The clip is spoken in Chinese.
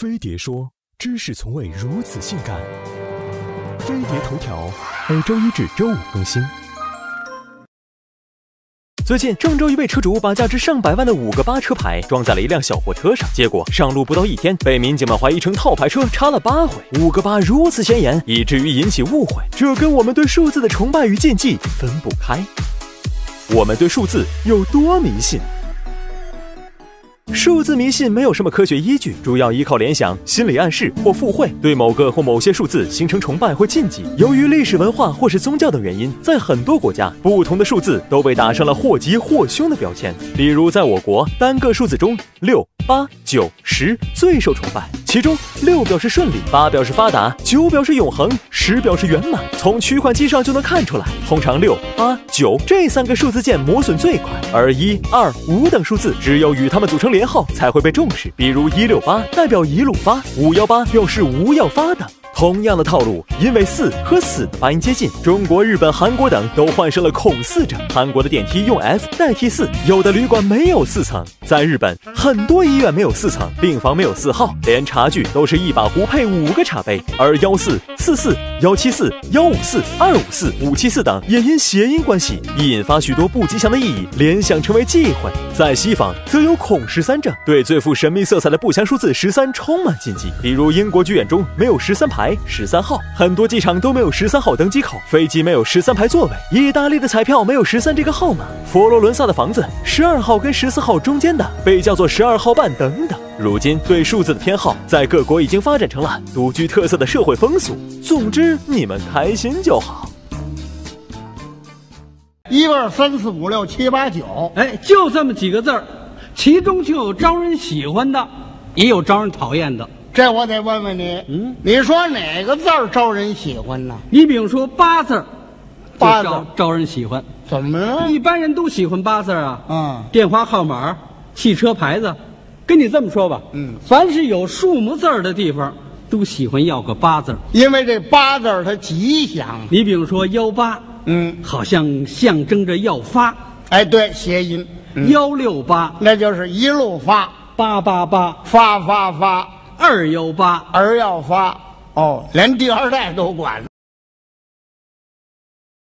飞碟说：知识从未如此性感。飞碟头条每周一至周五更新。最近，郑州一位车主把价值上百万的5个8车牌装在了一辆小货车上，结果上路不到1天，被民警们怀疑成套牌车查了8回。5个8如此显眼，以至于引起误会，这跟我们对数字的崇拜与禁忌分不开。我们对数字有多迷信？数字迷信没有什么科学依据，主要依靠联想、心理暗示或附会，对某个或某些数字形成崇拜或禁忌。由于历史文化或是宗教等原因，在很多国家，不同的数字都被打上了或吉或凶的标签。例如，在我国，单个数字中，6、8、9、10最受崇拜，其中6表示顺利，8表示发达，9表示永恒，10表示圆满。从取款机上就能看出来，通常6、8、9这3个数字键磨损最快，而1、2、5等数字只有与它们组成连号才会被重视，比如168代表一路发，518表示无要发等。同样的套路，因为4和死的发音接近，中国、日本、韩国等都患上了恐4症。韩国的电梯用 F 代替4，有的旅馆没有4层。在日本，很多医院没有4层，病房没有4号，连茶具都是1把壶配5个茶杯。而14、44、174、154、254、574等也因谐音关系，易引发许多不吉祥的意义，联想成为忌讳。在西方，则有恐13症，对最富神秘色彩的不祥数字13充满禁忌。比如英国剧院中没有13排、13号，很多机场都没有13号登机口，飞机没有13排座位，意大利的彩票没有13这个号码，佛罗伦萨的房子12号跟14号中间的被叫做12号半等等。如今对数字的偏好在各国已经发展成了独具特色的社会风俗。总之，你们开心就好。 1、2、3、4、5、6、7、8、9， 哎，就这么几个字儿，其中就有招人喜欢的，也有招人讨厌的。 这我得问问你，你说哪个字儿招人喜欢呢？ 你比如说8字儿 ，8字招人喜欢， 怎么了？ 一般人都喜欢8字啊。 电话号码、汽车牌子，跟你这么说吧，凡是有数目字儿的地方，都喜欢要个8字， 因为这8字它吉祥。 你比如说18，好像象征着要发。 哎，对，谐音。 168， 那就是一路发。 888， 发。 218， 儿要发。哦，连第2代都管。